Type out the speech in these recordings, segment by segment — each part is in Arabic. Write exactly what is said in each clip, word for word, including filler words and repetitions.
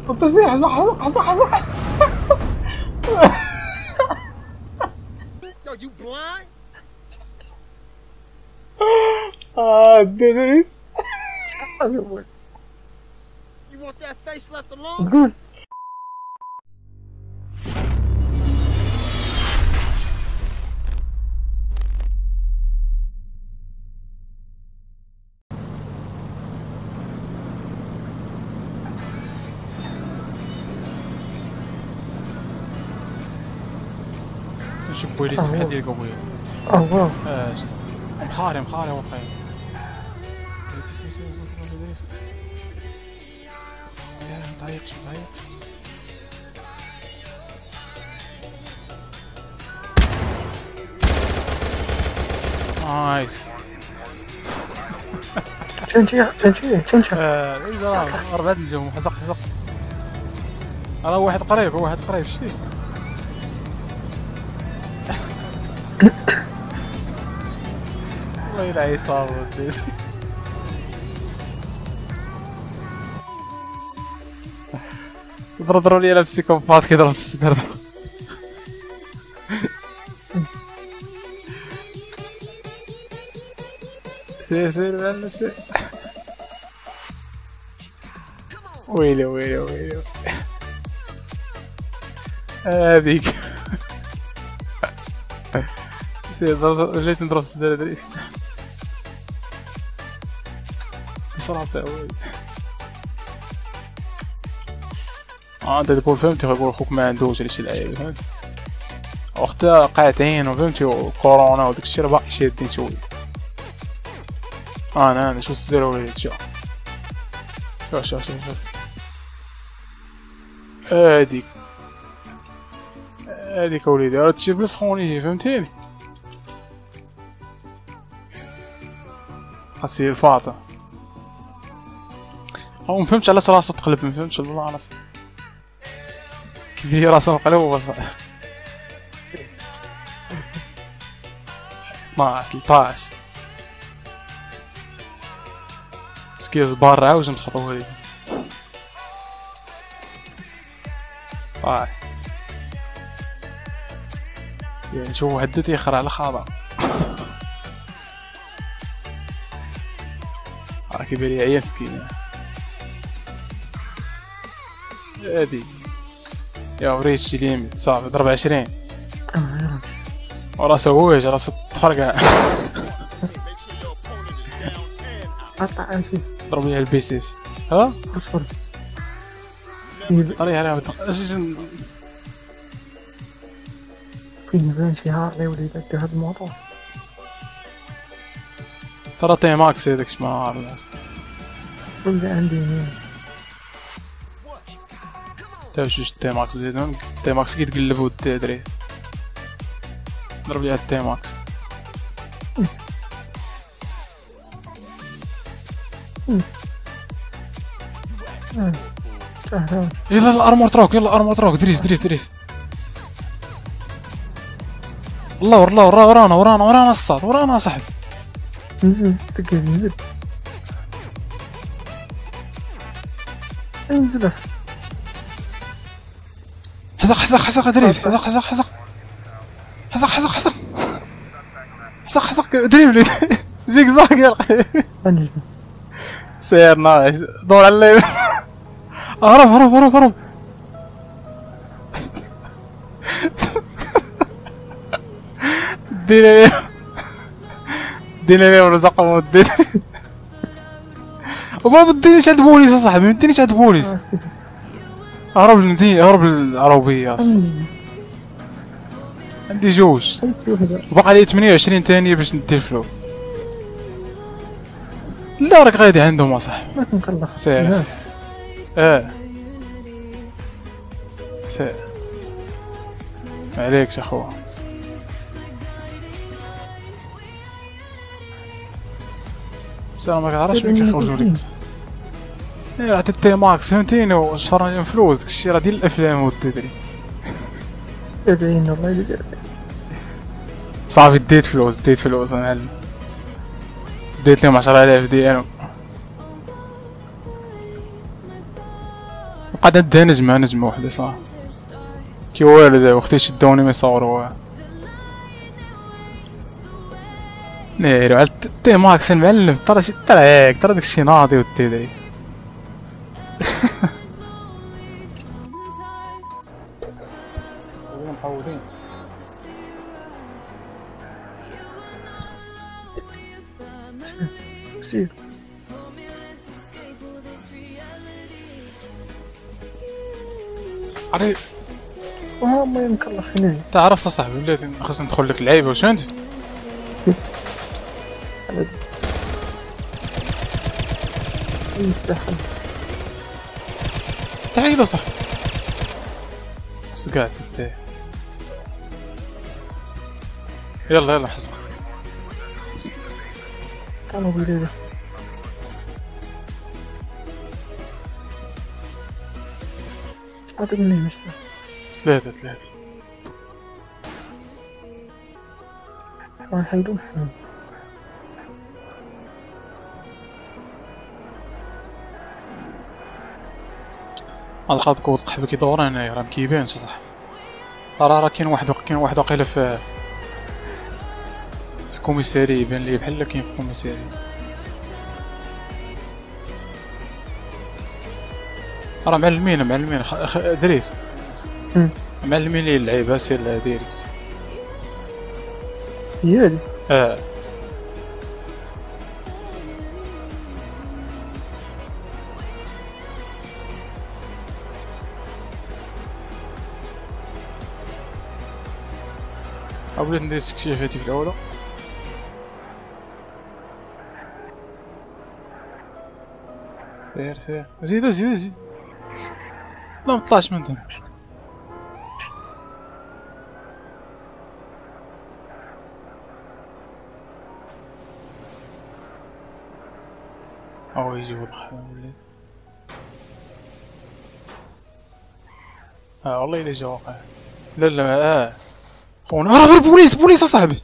التصوير حزق حزق حزق حزق حزق. Yo, you blind? Ah, Dennis. You want that face left alone? قول. شوف بوليس بحال ديال قبيل. اه واو. اه شتا مخاري مخاري واقعي. سير سير مضايقش مضايقش. نايس. تنجي تنجي تنجي. اه راه أربعة نجوم حزق حزق. راه واحد قريب واحد قريب شتي. والله إلا عصابة ودي. ضرب لي انا بسيكوبات كيضرب في الصدر. سير سير معلم سير. ويلي ويلي ويلي هذيك. سير ضرب جيت نضرب في الصدر هذيك. اش راسي ويلي. اه انت تقول فهمتي يقول خوك ما عندوش على شي لعيبه فهمت وقتها قاطعين وفهمتي وكورونا وداك الشيء راه باقي شادين شويه. اه انا انا شو الزيرو وليد شوف شوف شوف شوف شوف هاديك هاديك وليدي راه هادشي بلا سخونيتي فهمتيني. خاصي الفاطمه او مفهمتش علاش راسو تقلب مفهمتش والله راسو كيف هي راسو مقلوب وصح. اثناش ثلاثطاش سكيز بار عاوج مسخطو هادي صاح. يعني شوف واحد تيخرع على خاطر راه كيبان لي عيال مسكين هادي يا وريت شي ليميت صافي ضرب عشرين وراسو هواج راسو تفرقع. قطع عاشي ضرب ليها البيسيبس ها اصبر طريها عليها اش فين بان شي هارلي وليد هكا هاد الموطور. ترى تي ماكس هذاك اش ما عارف الناس ولا عندي هنا تا جوج تي ماكس بديتهم تي ماكس كيتقلبو الدراري ضرب ليها التي ماكس. يلا الارمور تروك يلا الارمور تروك دريس دريس دريس. الله ورا الله ورا ورانا ورانا ورانا الصاد ورانا صاحبي. نزل تقل نزل انزل حزق حزق حزق دريس حزق حزق حزق حزق حزق حزق حزق حزق دريبلي زيك زاك يا انزل سير نايس دور على الليل. هرب هرب هرب هرب. دينا ليه دينا ليه ورزقه ودينا وما بدينيش عند بوليس اصاحبي ما بدينيش عند بوليس. هرب للمدينة هرب للعربية اصلا. عندي جوج وبقى لي ثمانية وعشرين ثانية باش ندي الفلوس. لا راك غادي عندهم اصاحبي ما كنقلق سير سير اه سير معليكش اخويا. سير ما كتعرفش ملي كيخرجوا لك ايه عطيت تي ماكس فهمتيني وشفرنا لهم فلوس داكشي راه ديال الافلام وديتري. تابعين والله الا جاب صافي ديت فلوس ديت فلوس معلم ديت لهم عشرة آلاف ديالهم قاعد نديها نجمة نجمة وحدة صح كي والد وختي شدوني ما يصوروها نيرو على تي ماكس المعلم ترى شي ترى هيك ترى داكشي ناضي وتدري محودين سير عريف اه ما يمكن الله خليني تعرفت اصاحبي وليت خاصني ندخل لك اللعيبة واش انت يستحل تعيد اصاحبي بس قاعد تتاه يلا يلا حصل كانوا بالليل عاد مني مش ثلاثة ثلاثة ما حيدوم هاد خاطر قوة القحبة كيدور هنايا راه مكيبانش صح راه راه كاين واحد كاين واحد واقيلا في في الكوميساري يبان لي بحال كاين في الكوميساري راه معلمين معلمين خ... خ... دريس مم. معلمين لي اللعيبة سير ديريكت هي هادي اه بغيت ندير استكشافاتي في الاولى سير سير زيد زيد زيد لا مطلعش من تما او يجيبو الخيام ولا اه والله الا جا واقع لا لا اه خونا راه غير بوليس بوليس اصاحبي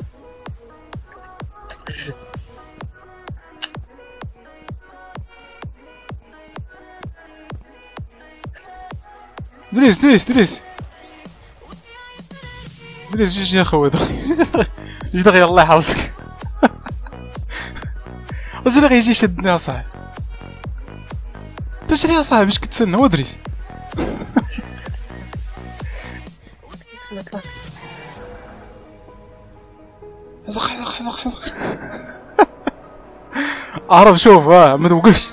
دريس دريس دريس دريس جي جي اخويا جي دغيا الله يحفظك واش اللي غيجي يشدني اصاحبي انت شري اصاحبي اش كتسنى هو دريس حزق حزق حزق حزق اعرف شوف اه ما توقفش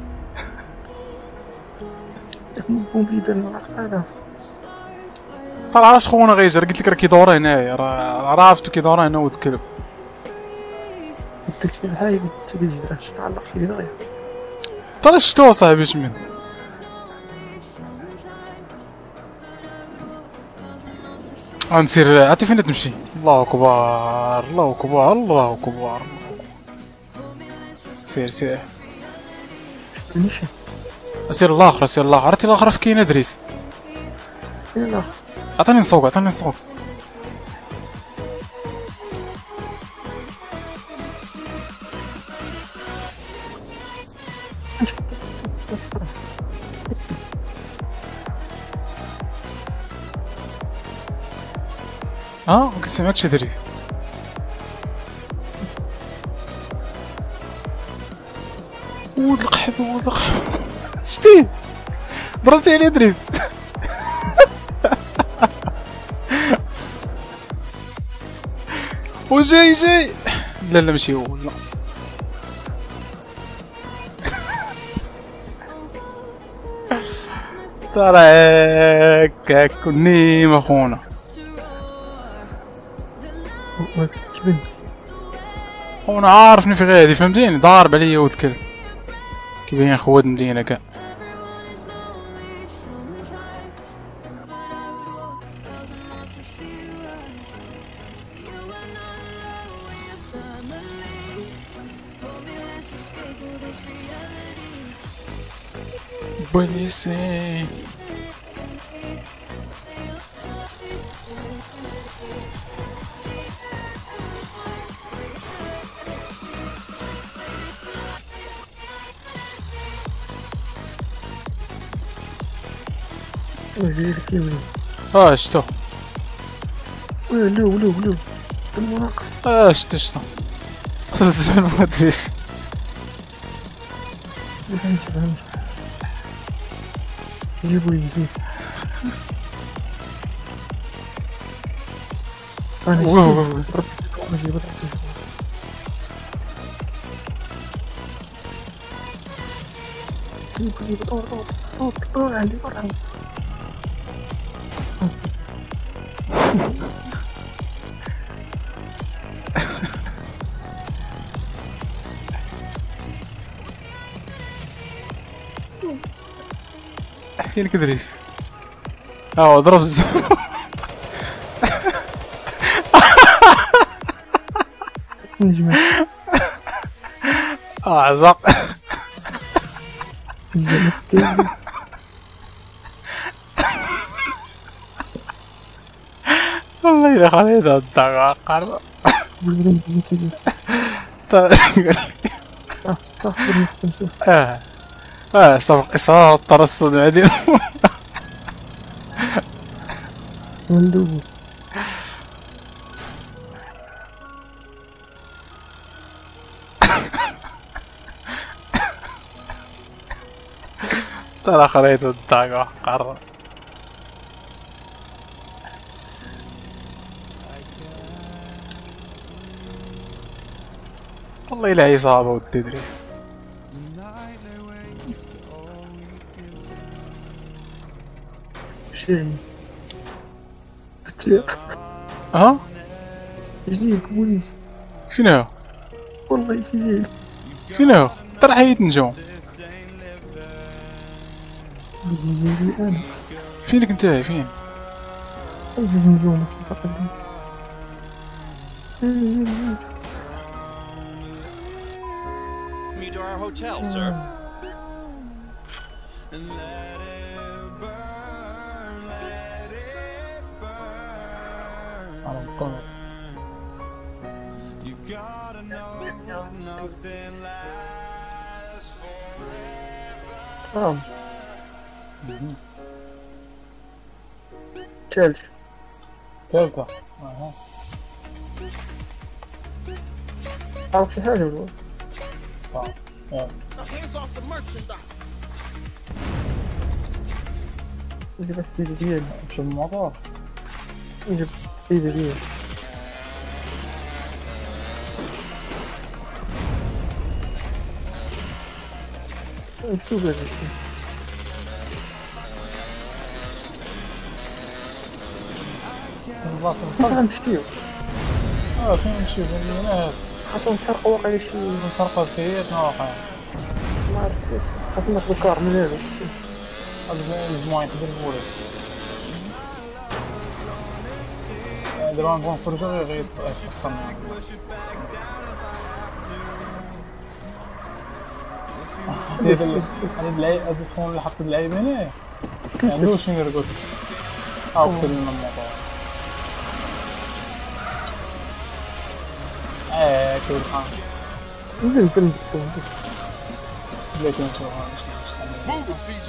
طلع عرفت خونا غيجي قلت لك راه كيدور هنايا راه عرفتو كيدور هنا ولد الكلب قلت لك هاي بتجي راش تعلق في دغيا ترى شتو صاحبي شمن غنسير عرفتي فين تمشي الله اكبر الله اكبر الله اكبر سير سير مشي سير الاخر سير الاخر عرفتي الاخر في كاين دريس يلا عطيني نصوق عطيني نصوق اه كنت سمعتش دريس ولد القحب ولد القحب شتي ضربتي عليه دريس وجاي جاي لا لا ماشي هو لا ترى هكاك كنيم اخونا كيبان خونا عارفني في غادي فهمتيني ضارب عليا ولد الكلب كيبان خواد مدينة كاع بوليسي وجاي لك يا ولد. اه شتو ولو ولو ولو المناقص. اه شتو شتو الزلمة مدريش. ما فهمتش ما فهمتش. جيبو لي جيب. انا جيب انا جيب جيب جيب طور طور طور طور عندي طور عندي. احكي لك ادريس. اه ضرب الزلمة. نجمع اه عزق. والله يا خالد الدقاق. اه اه إصرار الترصد بعدين. مندوب ترى خليت الدقاق قرر. والله لا إصابة والتدريس. شيء بتلاق ها؟ يجيك بوليس. شنو؟ والله يجيك. شنو؟ ترى حيت نجوم. يجيني انا. فينك انت فين؟ اجي نجوم فقط. Me to our hotel, sir. على الطمر. نعم. ثالث. ثالثة. اها. عارف شي حاجة ولا؟ صح. يلا. Now hands off the merchandise. جبت ايدي ديالي. مش الموضوع. جبت ايدي ديالي. شوف هذا الشيء. البلاصة ما الفرق. غنمشيو. اه فين نمشيو من هنا؟ خاصنا نسرقو واقيلا شي. نسرقو فيتنا واقع. ما عرفتش خاصنا ناخدو كار من هذا. هذا المجموعة يقدر البوليس. دابا نبغو نخرجو غير غيتقسم. هذا العيب هذا الخون اللي حط العيب هنا. عندو شنو يرقد. ها كسر لنا الموضوع. ايه كل خان. نزل نزل نزل. بلاتي نشوفها. Move it, C J.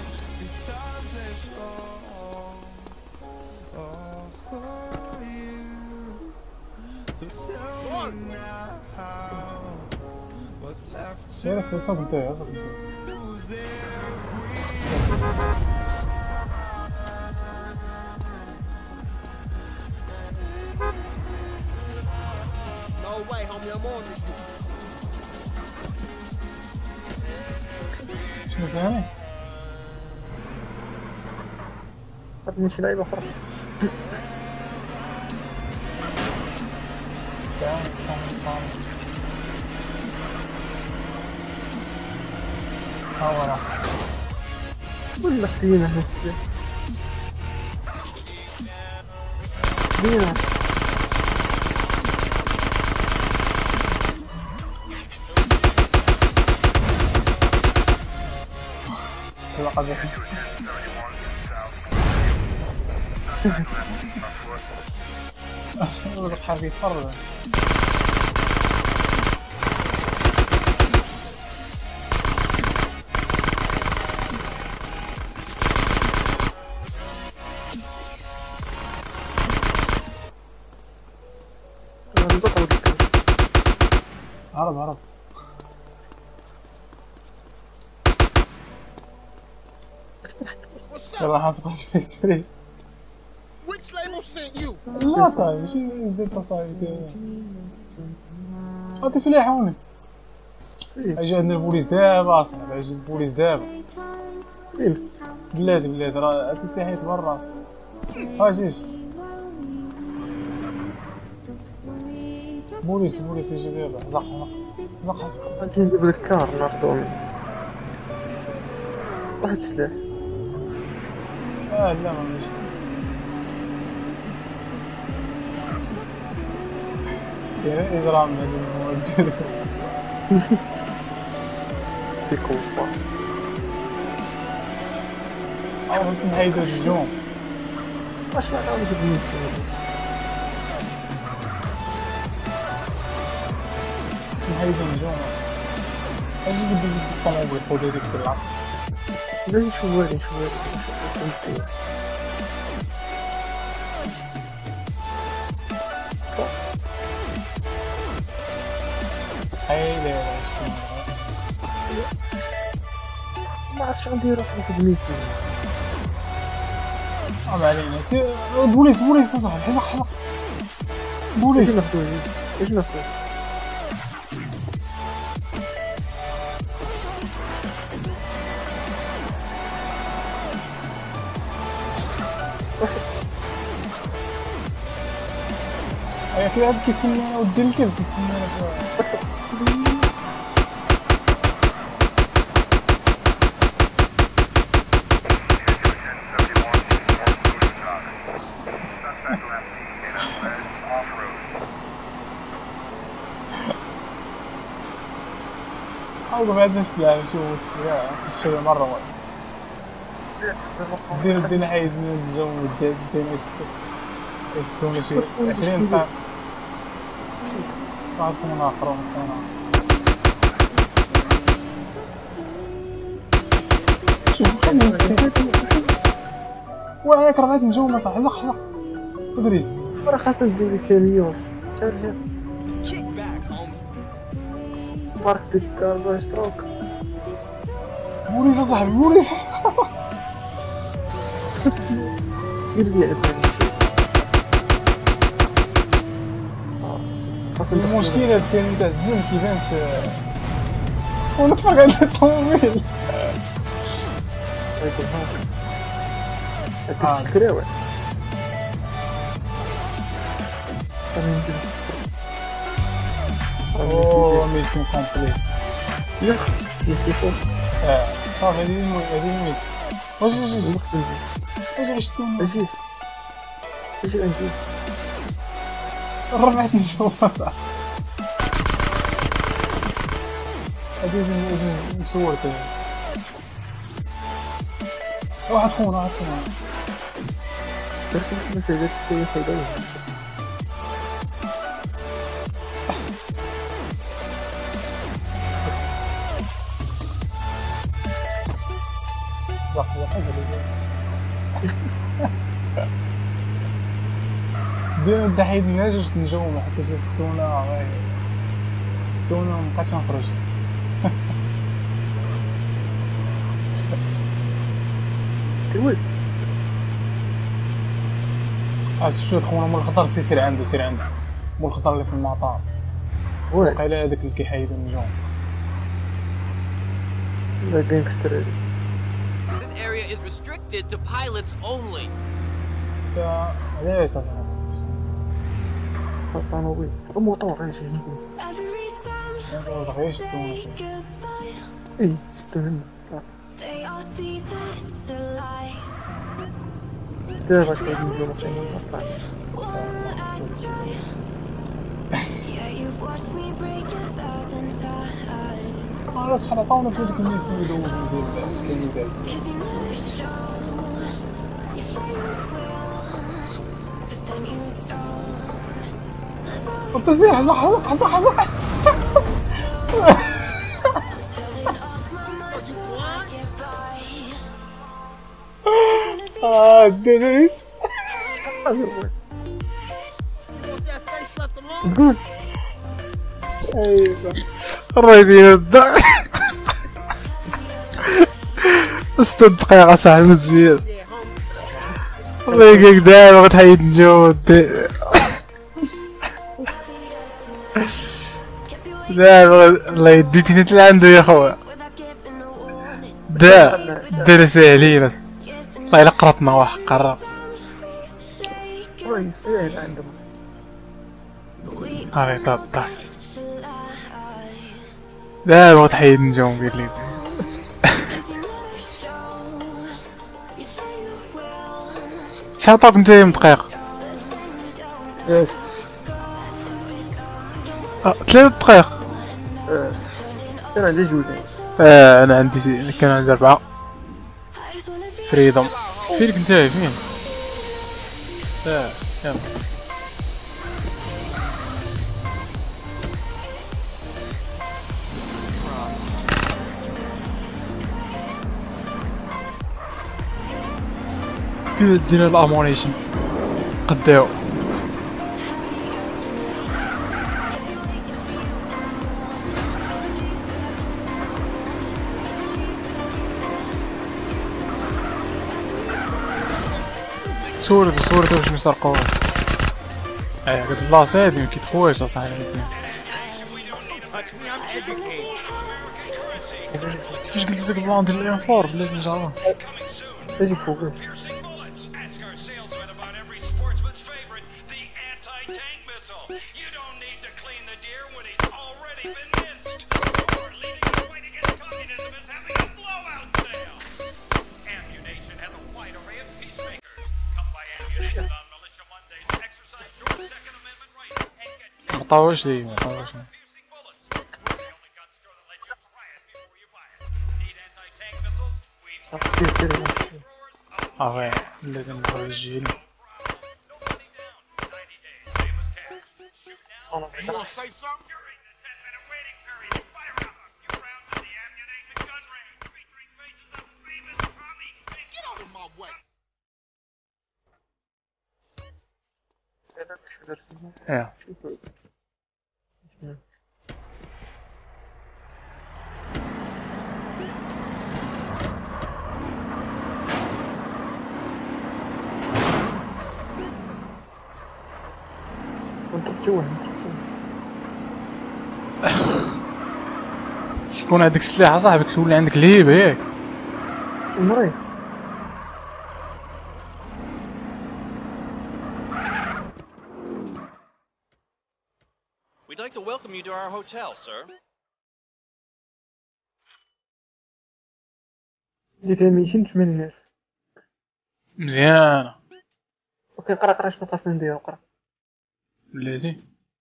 سير سير صوب انتهي صوب انتهي. No way, homie, I'm on this. شنو ثاني؟ عطني شي لعيبة أخرى. ثاني ثاني ثاني. ها ورا. ولا خلينا هسه. خلينا. لقد يحس. شنو بدك حاب يتفرج؟ هرب هرب. What's يلا up? حاسق بليز بليز. Which label sent you? لا صاحبي ماشي زيت صاحبي. عطي فلاحة هوني. اجي عندنا البوليس دابا اصاحبي، اجي البوليس دابا. فين؟ بلاتي بلاتي راه عطي فيها حيت برا اصاحبي. ها جيش. بوليس بوليس يجي دابا. حزق حزق حزق حزق. غادي نجيب لك كار ناخدو منه. واحد السلاح. اه لا ما ماشي. يعني اجرام هذا المواد. سيكوبا. او بس نحيدو النجوم. واش نعاود بالنسبة نحيدو النجوم. اجي بدي الطوموبيل خذ هذيك في العصر. لا نشوف هادي نشوف هادي. هاي لا ما عرفتش غندير راسي في الميسي. ما علينا. سي بوليس بوليس صاحبي. حزق حزق. بوليس. اش ناخدو اش ناخدو؟ ايا في واحد كيتسنى انا ودي الكلب كيتسنى انا. حاولوا بعد نسلع نشوف استياء في الشارع مرة واحدة. دينا دينا حيد من الجو دينا يشتونا شي عشرين طن. واحد كمان آخر واحد كمان آخر. شوف خلينا وهيك ربعت نجوم بصح. حزق حزق إدريس. راه خاصنا ندير لك مليون. شارجة. بارك ديك كاربون ستروك. بوليس أصاحبي بوليس. دير لي عباد. المشكلة كان نتا الزوم كيبانش ونتفرج على الطوموبيل. هاك هاديك الكراوي. اوه ميسيون كومبليت. ياك ميسي فوق. اه صافي هادي هادي ميسيون. واش اجي واش عشتونا. اجي اجي عندي ربعت نشوف صح. هادي لازم نصور تاني. واحد خونا واحد خونا. درت مساجات شوية خايبة. صح يا حاجة ديما نبدا حيد الناس جوج نجوم محطاش ستونا ستونا ومبقاتش نخرج. تروي اسف شوف خونا مول الخطر سي سير عنده سير عنده مول الخطر اللي في المطار. وين وقيلا هذاك اللي كيحيدو النجوم. لا جانكستر. This area is restricted to pilots only. يا علاش اصاحبي طانوبيل الموطور اجي ما بغيتش ستونا. اي شفتو هنا دابا كاين نجوم قيمة نطلع. ما عرفتش شحال عطاونا في هذيك الميسيون يدوزو ديال الكلمات. التصدير حزق حزق حزق حزق حزق. اه ديريس You want that face left alone? قول ايوه الله يدير الضغط. ست دقايق اصاحبي مزيان. الله يقيك دابا غتحيد نجاوب دابا. الله يديتيني لعندو يا خويا. دا دا ساهلين والله الا قرطنا واحد قرب. وي ساهل عندهم. هاي طاب طاب دابا غتحيد نجاوب قال لي. شحال عطاك نتايا من دقيقة؟ ياك ثلاث دقائق. اه كان عندي جوجين. اه انا عندي سي... كان عندي اربعة. فريدوم فينك نتايا فين؟ اه يلا دينا الامونيشن قداو. صورته صورته باش ميسرقوه. ايه هاد البلاصة هادي مكيدخلوهاش اصاحبي. فاش قلت لك البلان ديال الانفور بلاتي نجربوه. اجي فوقك. مطاوش لي مطاوش لي. صافي سير سير. اه بلاتي ندخل الجيل. انا You gonna say something? Get out of my way. ايه شكون عندك السلاح اصاحبك تولي عندك لهيبة ياك؟ المريض. We'd like to welcome you to our hotel, sir. جيت ميتين وثمانين ألف. مزيانة. اوكي قرا قرا شنو خاصنا نديرو قرا. بلاتي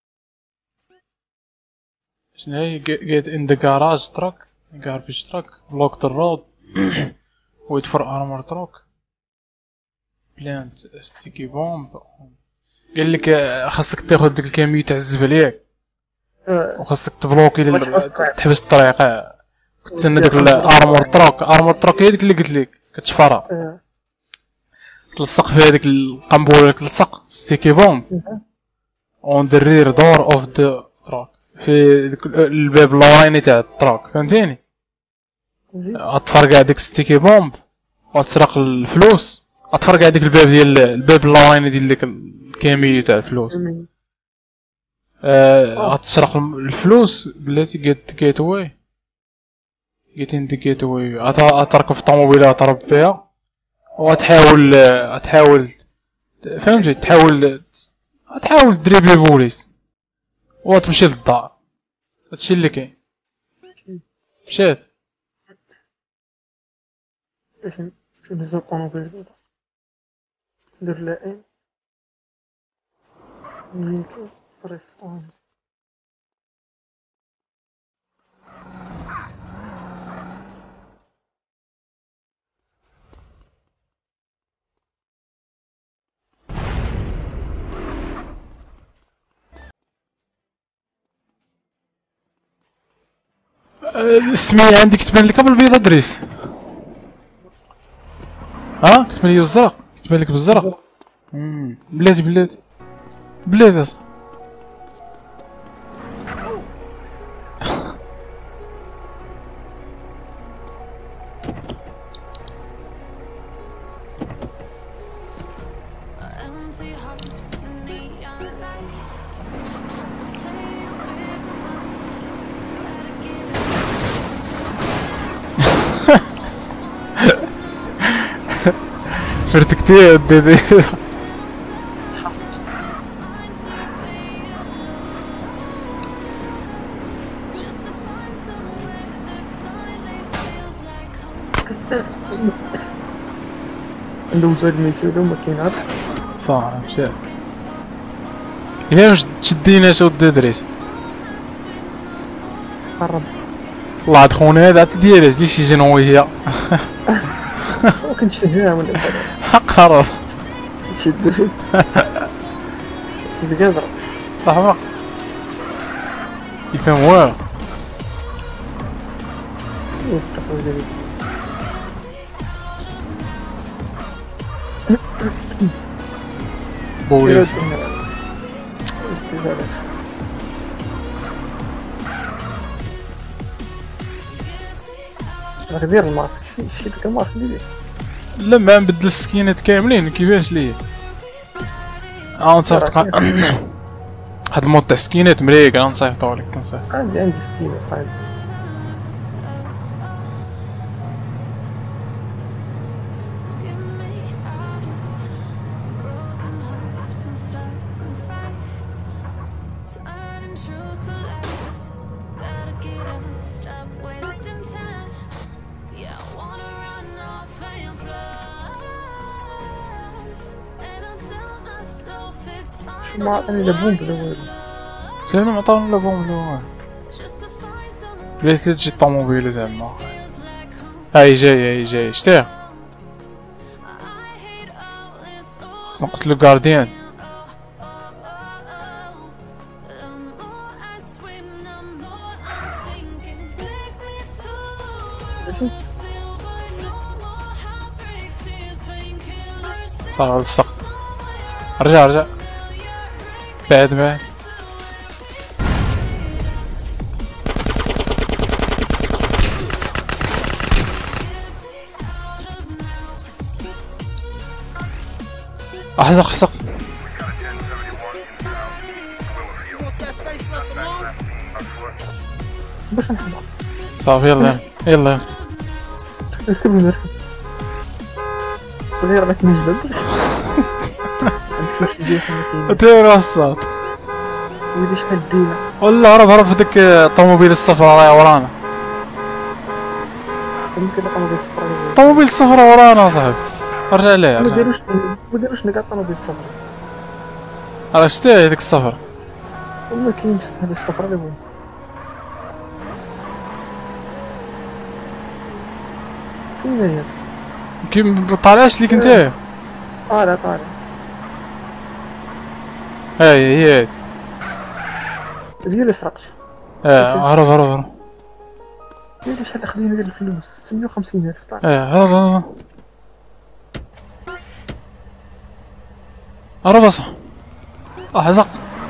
شنو هي get in the garage truck garbage truck block the road wait for armor truck plant sticky bomb. قال لك خاصك تاخذ ديك الكاميو تاع الزبل اه وخاصك تبلوكي لل... تحبس الطريق. كنت داك الارمور تروك ارمور تروك هي ديك اللي قلت لك كتشفرها اه تلصق فيها ديك القنبله تلصق ستيكي بومب اون ذا رير دور اوف ذا تروك في ديك الباب اللوراني تاع التروك فهمتيني. غتفرقع ديك ستيكي بومب وتسرق الفلوس. غتفرقع ديك الباب ديال الباب اللوراني ديال ديك الكاميو تاع الفلوس. آه غتسرق الفلوس بلاتي جيت جيت واي جيت انت جيت واي غتركب في الطوموبيله غتهرب فيها وغتحاول غتحاول فهمتي تحاول غتحاول تدريبلي بوليس وغتمشي للدار. هادشي اللي كاين. مشات فين فين هز الطوموبيل بيضا ندير لها ان يمكن ريسبونس. السمية عندك تبان لك بالبيضة دريس. ها كتبان لي الزرق كتبان لك بالزرق. امم بلاتي بلاتي بلاتي اصاحبي فرتك تي دي دي ندوزو هاد الميسيو وما كاين عاد صح مشى إلا واش تشدينا شو دريس قرب الله عاد خونا هذا عاد ديالي دي شي جنوي هي وكنشدها ولا قرب تشد شي زقازر صح يفهم والو يفتحوا ديالي بوليس راك دير الماسك شي ديك الماسك ديالي لا ما نبدل السكينات كاملين كيفاش ليه اه نصيفط هاد المود تاع السكينات مريق انا نصيفطو لك كنصيفط عندي عندي سكينة عندي ما عطاني لا بومب لا والو سينا معطاونا لا بوم لا والو بلاتي تجي الطوموبيل زعما هاي جاي هاي جاي شتيها خصنا نقتلو الكارديان صار هذا السقف رجع رجع بعد بعد احزق احزق باش نحضر صافي يلا يلا نركب نركب غير باش نجبد نمشيو شي ديال حنا تيرا الصوت ويلي شحال دينا والله هرب هرب في ديك الطوموبيل الصفراء راهي ورانا يمكن الطوموبيل الصفراء الطوموبيل الصفراء ورانا صاحبي ارجع ليه ما ارجع داروش ما داروش نقاط الطوموبيل الصفراء راه شتي هذيك الصفر وما كاينش هذا الصفراء اللي بون فين هي كي مطالعش ليك انت طالع طالع هاي هي هادي هي اللي سرقت اه هرب هرب هرب هي اللي شحال خلينا ندير الفلوس ستمية وخمسين ألف طالع اه هرب هرب هرب اصح احزق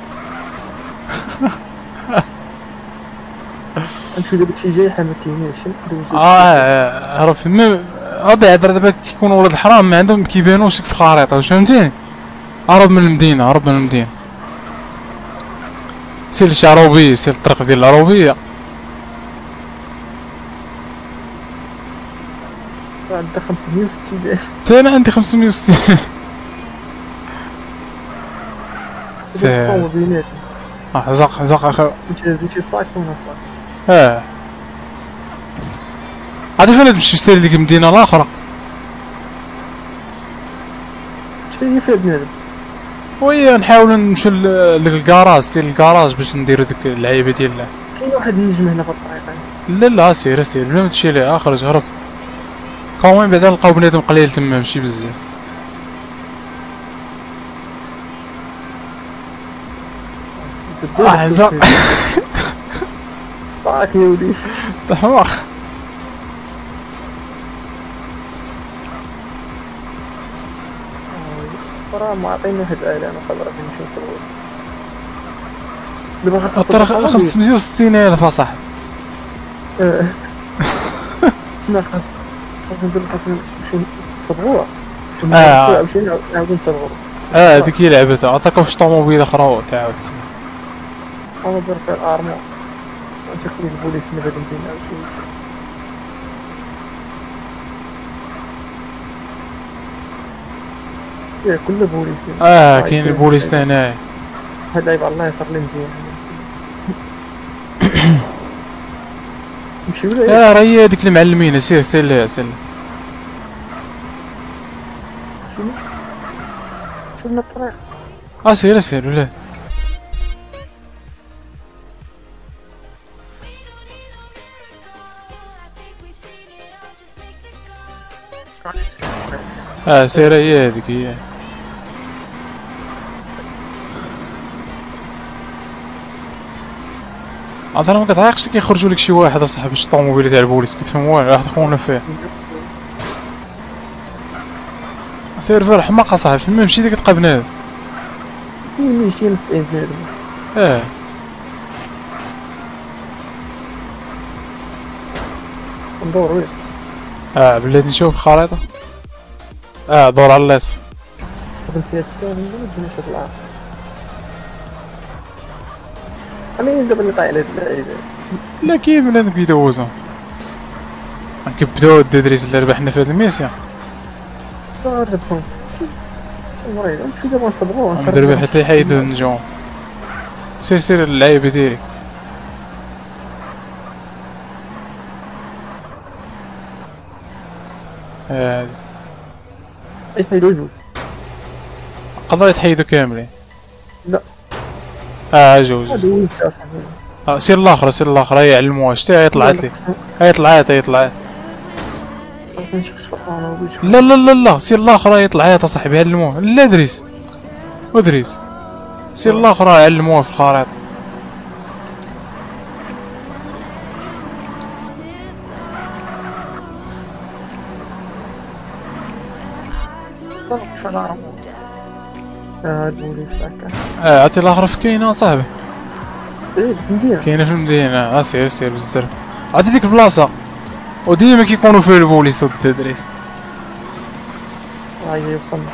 نمشيو دابا شي جاي حنا ما كاينينش ندوزو اه هرب فما غادي يهضر دابا كيكونوا ولاد الحرام ما عندهم كيبانوش في خريطه واش فهمتيني هرب من المدينه هرب من المدينه سير لشي عروبيه سير الطريق ديال العروبيه عندها خمسمية وستين ألف حتى انا عندي خمسمية وستين سير. تصور بيناتهم احزق احزق اخي انت زيتي صاك وانا صاك اه عاد فين تمشي تشتري ديك المدينه الاخرى شنو هي فيها بنادم وي نحاولوا نمشيو لديك الكراج سير الكراج باش نديرو ديك اللعيبه ديالنا كاين واحد النجم هنا في الطريق لا لا سير سير بلا ما تمشي ليه اخرج هرب قومين بعدا نلقاو بنادم قليل تما ماشي بزاف احزق صاك يا وليدي تحمق راه معطينا واحد الآلة انا خبرك نمشيو نصورو دابا غنخلص الطريق خمسمية وستين ألف اصاحبي اه تسمع خاص خاص ندير خاص نمشيو نصبغوها اه نمشيو نعاودو نصبغو اه هذيك هي لعبتها عطاكم فاش طوموبيل اخرى تعاود تسمى انا دير فيها الارمو انت خلي البوليس من بعد نجي نعاود شي فيه كله بوليس. اه كاين البوليس هنايا. هذا يبقى الله يسر لي مزيان. نمشيو له. اه راه هي هذيك المعلمين سير سير لها سير. شنو؟ شنو الطريق؟ اه سير سير ولا اه سير هي هذيك هي. عاد انا ما كتعيقش كيخرجوا لك شي واحد اصاحبي شي طوموبيله تاع البوليس كتفهم والو واحد خونا فيه. سير في الحماق اصاحبي فين ما مشيتي كتلقى بنادم. فين مشينا في بنادم. اه ندور وين؟ اه بلاتي نشوف الخريطة. اه دور على اليسار. قبل فيها الثاني ما تجينيش هاد العام. انا دابا اللي طايح على هاد اللعيبة. لا كاين بنادم كيدوزهم. كيبداو الدراري اللي ربحنا في هاد الميسيون. تعرفهم. مريض نمشي دابا نصبروه. مدربي حتى يحيدو النجوم. سير سير اللعيبة ديريكت. هادي يحيدو جوج. قدروا يتحيدو كاملين. لا. اه جوج. هادو وين اصاحبي. آه سير الاخر سير الاخر هيا علموها شتي هي طلعت لي. هي طلعت هي طلعت. خاصني نشوف شفرانة وبيش. لا لا لا لا سير الاخر هي طلعت اصاحبي علموها. لا دريس. ودريس. سير الاخر علموها في الخريطة. طلق شنارة. اه البوليس هكا. اه عرفتي الاخر في كاينة صاحبي. ايه في المدينة. كاينة في المدينة. اه سير سير بزاف. عرفتي ديك البلاصة وديما كيكونوا فيها البوليس ضد الدراري. ها هي وصلنا.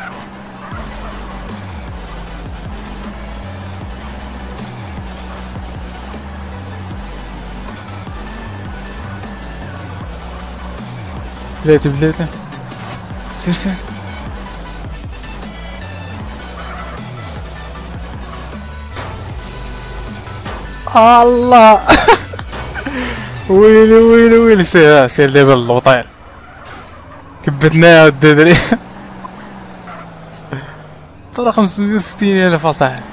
بلاتي بلاتي سير سير. الله ويلي ويلي ويلي سير سير دابا اللوطين كبتناها الدراري. طلع خمسمية وستين الف اصاحبي.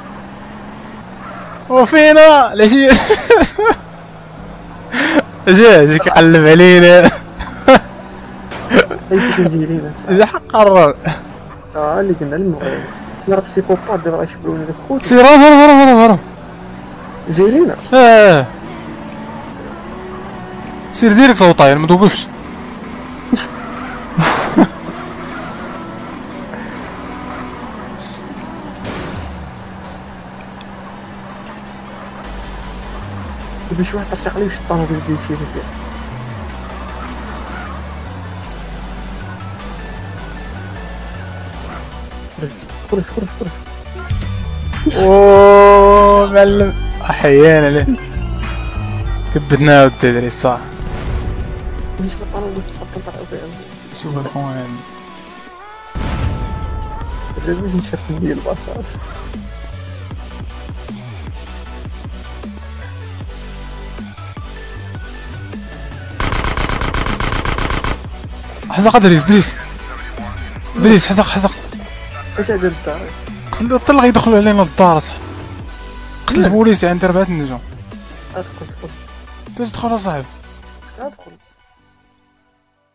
وفينا العشية. جا جا كيقلب علينا. ايش كنجي لينا. جا حق قرر. اه اللي قلنا المغرب. نعرف سيكوبات دابا غيشبلونا داك خوت. سير هرب هرب هرب هرب. جاي لينا. اه سير ديريكت لوطاير ما توقفش. تبي شي واحد ترشق ليه الشطان ويدي شي فيه. خرج خرج خرج. اووووو معلم احيانا ليه كبدناه الدراري الصح. ليش ما طلعوا وتفكر طلعوا فيها. شوف الخوان لازم نشوف ندير الباصات. حزق دريس دريس دريس حزق حزق. اش هذا الدار؟ قتل طلع يدخلوا علينا للدار صح. قتل البوليس عندي ربعة النجوم. ادخل ادخل تدخل اصاحبي. ادخل.